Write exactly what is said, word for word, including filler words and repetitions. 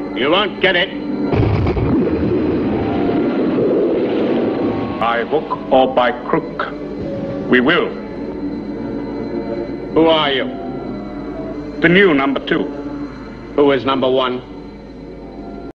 You won't get it. By hook or by crook, we will. Who are you? The new number two. Who is number one?